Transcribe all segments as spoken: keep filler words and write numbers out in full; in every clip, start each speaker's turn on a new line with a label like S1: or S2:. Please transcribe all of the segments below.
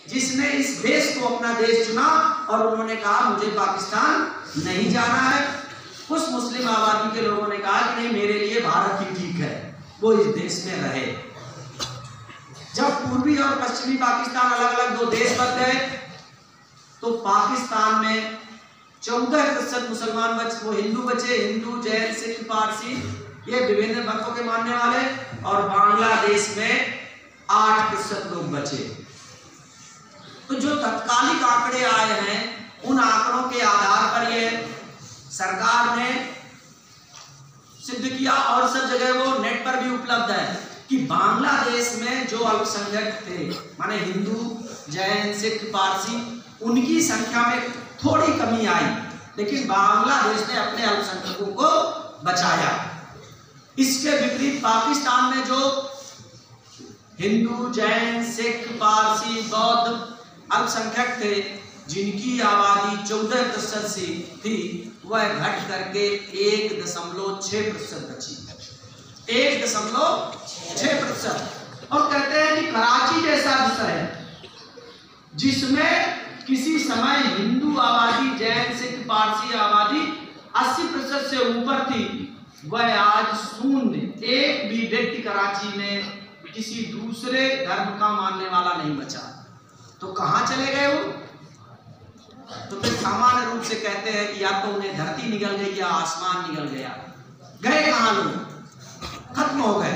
S1: जिसने इस देश को अपना देश चुना और उन्होंने कहा मुझे पाकिस्तान नहीं जाना है। कुछ मुस्लिम आबादी के लोगों ने कहा कि नहीं, मेरे लिए भारत ही ठीक है, वो इस देश में रहे। जब पूर्वी और पश्चिमी पाकिस्तान अलग अलग दो देश बन गए तो पाकिस्तान में चौदह प्रतिशत मुसलमान बचे, वो हिंदू बचे, हिंदू, जैन, सिख, पारसी, ये विभिन्न मतों के मानने वाले, और बांग्लादेश में आठ प्रतिशत लोग बचे। तो जो तत्कालिक आंकड़े आए हैं उन आंकड़ों के आधार पर ये सरकार ने सिद्ध किया, और सब जगह वो नेट पर भी उपलब्ध है कि बांग्लादेश में जो अल्पसंख्यक थे, माने हिंदू, जैन, सिख, पारसी, उनकी संख्या में थोड़ी कमी आई, लेकिन बांग्लादेश ने अपने अल्पसंख्यकों को बचाया। इसके विपरीत पाकिस्तान में जो हिंदू, जैन, सिख, पारसी, बौद्ध अल्पसंख्यक थे, जिनकी आबादी चौदह प्रतिशत सी थी, वह घट करके एक दशमलव छह प्रतिशत बची, एक दशमलव छह प्रतिशत। और कहते हैं कि कराची जैसा विषय जिसमें किसी समय हिंदू आबादी, जैन, सिख, पारसी आबादी अस्सी प्रतिशत से ऊपर थी, वह आज शून्य, एक भी व्यक्ति कराची में किसी दूसरे धर्म का मानने वाला नहीं बचा। तो कहाँ चले गए वो? तो फिर सामान्य रूप से कहते हैं कि या तो उन्हें धरती निकल गई या आसमान निकल गया। गए कहाँ लोग? खत्म हो गए।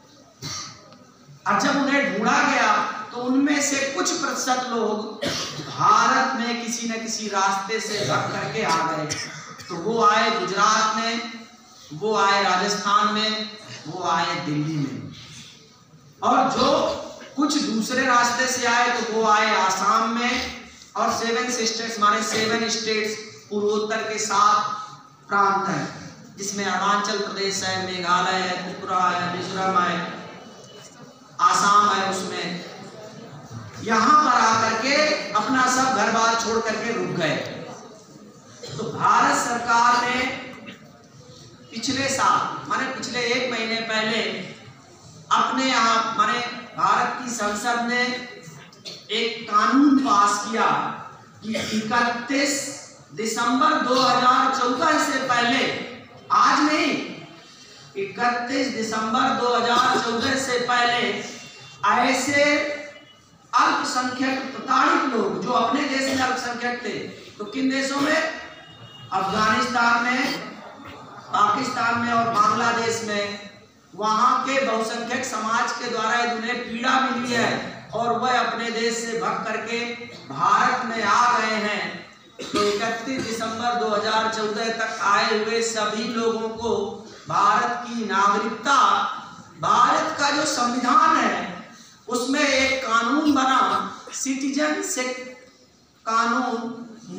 S1: और जब उन्हें ढूंढा गया तो उनमें से कुछ प्रतिशत लोग भारत में किसी न किसी रास्ते से भग करके आ गए। तो वो आए गुजरात में, वो आए राजस्थान में, वो आए दिल्ली में, और जो कुछ दूसरे रास्ते से आए तो वो आए आसाम में, और सेवन स्टेट्स माने सेवन स्टेट्स पूर्वोत्तर के सात प्रांत हैं, जिसमें अरुणाचल प्रदेश है, मेघालय है, त्रिपुरा है, मिजोरम है, आसाम है, उसमें यहां पर आकर के अपना सब घर बार छोड़ करके रुक गए। तो भारत सरकार ने पिछले साल माने पिछले एक महीने पहले अपने यहाँ माने भारत की संसद ने एक कानून पास किया कि इकतीस दिसंबर दो हज़ार चौदह से पहले, आज नहीं, इकतीस दिसंबर दो हज़ार चौदह से पहले ऐसे अल्पसंख्यक प्रताड़ित लोग जो अपने देश में अल्पसंख्यक थे, तो किन देशों में? अफगानिस्तान में, पाकिस्तान में और बांग्लादेश में, वहां के बहुसंख्यक समाज के द्वारा उन्हें पीड़ा मिली है और वह अपने देश से भाग करके भारत में आ गए हैं। तो इकतीस दिसंबर दो हज़ार चौदह तक आए हुए सभी लोगों को भारत की नागरिकता, भारत का जो संविधान है उसमें एक कानून बना, सिटीजनशिप कानून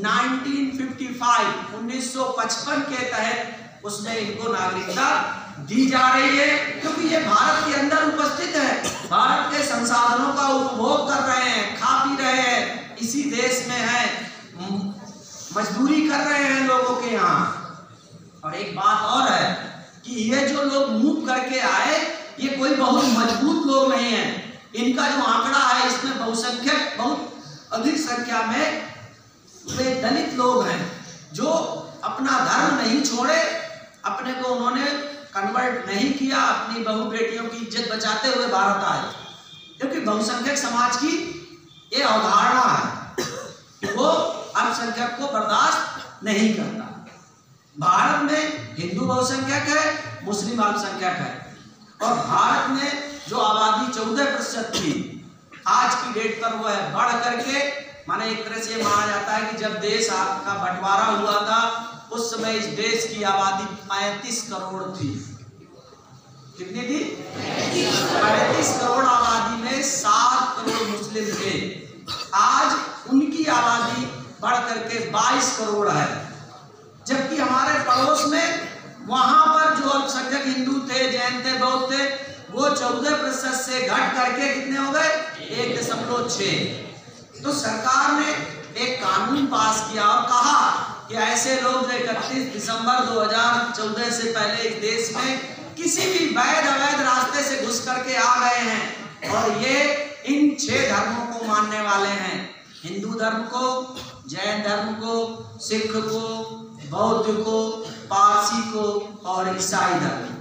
S1: उन्नीस सौ पचपन के तहत उसमें इनको नागरिकता दी जा रही है, क्योंकि ये भारत के अंदर उपस्थित है, भारत के संसाधनों का उपभोग कर रहे हैं, खा पी रहे हैं, इसी देश में है, मजदूरी कर रहे हैं लोगों के यहाँ। और एक बात और है कि ये जो लोग मूव करके आए, ये कोई बहुत मजबूत लोग नहीं है। इनका जो आंकड़ा है इसमें बहुसंख्यक, बहुत अधिक संख्या में वे दलित लोग हैं जो अपना धर्म नहीं छोड़े, अपने को उन्होंने कन्वर्ट नहीं किया, अपनी बहू बेटियों की इज्जत बचाते हुए भारत आए। क्योंकि बहुसंख्यक समाज की ये अवधारणा है कि वो अल्पसंख्यक को बर्दाश्त नहीं करता। भारत में हिंदू बहुसंख्यक है, मुस्लिम अल्पसंख्यक है, और भारत में जो आबादी चौदह प्रतिशत थी, आज की डेट पर वह बढ़ करके, माने एक तरह से माना जाता है कि जब देश आपका बंटवारा हुआ था उस समय इस देश की आबादी पैंतीस करोड़ थी। कितनी थी? पैंतीस करोड़ आबादी में सात करोड़ मुस्लिम थे। आज उनकी आबादी बढ़ करके बाईस करोड़ है, जबकि हमारे पड़ोस में वहां पर जो अल्पसंख्यक हिंदू थे, जैन थे, बौद्ध थे, वो चौदह प्रतिशत से घट करके कितने हो गए? एक दशमलव छह। तो सरकार ने एक कानून पास किया और कहा कि ऐसे लोग जो इकतीस दिसंबर दो हज़ार चौदह से पहले इस देश में किसी भी वैध अवैध रास्ते से घुस करके आ गए हैं और ये इन छह धर्मों को मानने वाले हैं, हिंदू धर्म को, जैन धर्म को, सिख को, बौद्ध को, पारसी को और ईसाई धर्म।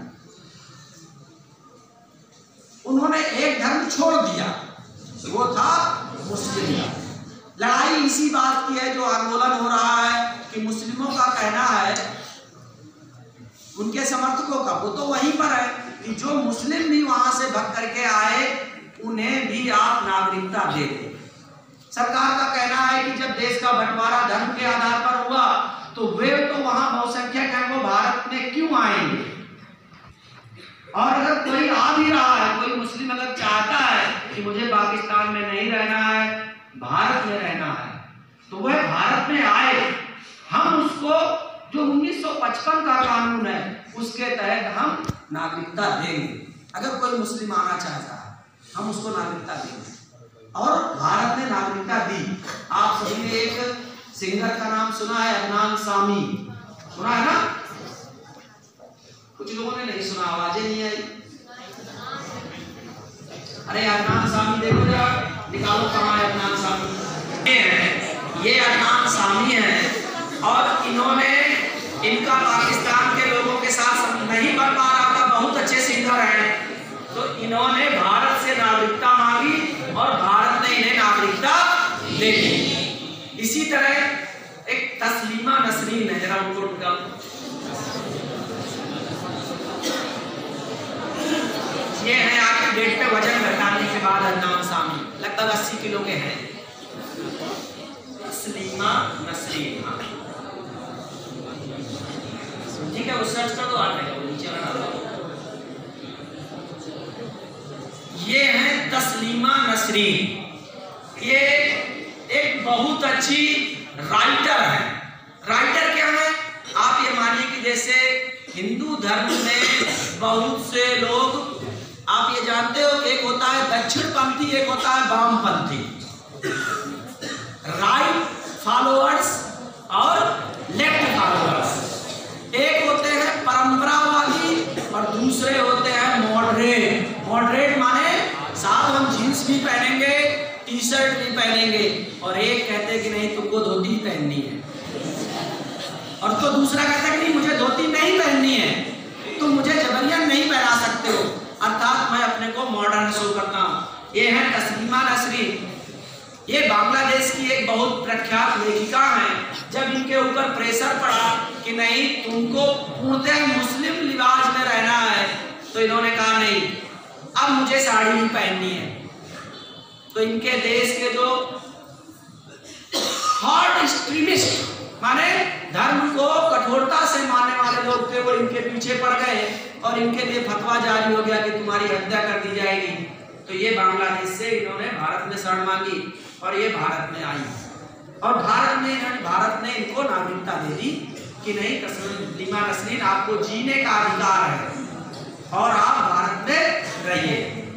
S1: उन्होंने एक धर्म छोड़ दिया, वो था मुस्लिम धर्म। लड़ाई इसी बात की है, जो आंदोलन हो रहा है कि मुस्लिमों का कहना है, उनके समर्थकों का, वो तो वहीं पर है कि जो मुस्लिम भी वहां से भाग करके आए उन्हें भी आप नागरिकता दे दें। सरकार का कहना है कि जब देश का बंटवारा धर्म के आधार पर हुआ तो वे तो वहां बहुसंख्यक हैं, वो भारत में क्यों आएंगे? और अगर कोई आ भी रहा है, कोई मुस्लिम अगर चाहता है कि मुझे पाकिस्तान में नहीं रहना है, भारत में रहना है, तो वह भारत में आए। हम उसको जो उन्नीस सौ पचपन का कानून है उसके तहत हम नागरिकता देंगे। अगर कोई मुस्लिम आना चाहता है हम उसको नागरिकता देंगे। और भारत ने नागरिकता दी। आप सभी ने एक सिंगर का नाम सुना है, अदनान सामी, सुना है ना? कुछ लोगों ने नहीं सुना, आवाजें नहीं आई। अरे अदनान सामी देखो जरा, निकालो कहाँ है अदनान सामी। ये है, ये अदनान सामी है और इन्होंने, इनका पाकिस्तान के लोगों के साथ नहीं बन पा रहा था, बहुत अच्छे सिंगर हैं, तो इन्होंने भारत से नागरिकता मांगी और भारत ने इन्हें नागरिकता दे दी। इसी तरह एक तस्लीमा नसरीन है, जरा उनको उनका ये है, आज की डेट पे वजन घटाने के बाद अदनान सामी लगभग अस्सी किलो के हैं। तस्लीमा नसरीन, हाँ ठीक है, उस सर्च कर दो, आ जाएगा, नीचे लगा। ये है तस्लीमा नसरीन, ये एक बहुत अच्छी राइटर है। राइटर क्या है? आप ये मानिए कि जैसे हिंदू धर्म में बहुत से लोग, आप ये जानते हो कि एक होता है दक्षिणपंथी, एक होता है वामपंथी, राइट फॉलोअर्स और लेफ्ट फॉलोअर्स। एक होते हैं परंपरावादी और दूसरे होते हैं मॉडरेट। मॉडरेट माने साहब हम जीन्स भी पहनेंगे, टी शर्ट भी पहनेंगे, और एक कहते हैं कि नहीं तुमको धोती पहननी है, और तो दूसरा कहता है कि नहीं मुझे धोती नहीं पहननी है, तुम मुझे जबरन नहीं पहना सकते हो, अर्थात मैं अपने को मॉडर्न शो करता हूँ। ये है तस्लीमा नसरीन। ये बांग्लादेश की एक बहुत प्रख्यात लेखिका हैं। जब इनके ऊपर प्रेशर पड़ा कि नहीं तुमको पूर्णतः मुस्लिम लिबास में रहना है, तो इन्होंने कहा नहीं अब मुझे साड़ी ही पहननी है। तो इनके देश के जो हार्ड एक्सट्रीमिस्ट माने धर्म को कठोरता से मानने वाले लोग थे, वो इनके पीछे पड़ गए और इनके लिए फतवा जारी हो गया कि तुम्हारी हत्या कर दी जाएगी। तो ये बांग्लादेश से इन्होंने भारत में शरण मांगी और ये भारत में आई, और भारत में भारत ने इनको नागरिकता दे दी कि नहीं तस्लीमा नसरीन आपको जीने का अधिकार है और आप भारत में रहिए।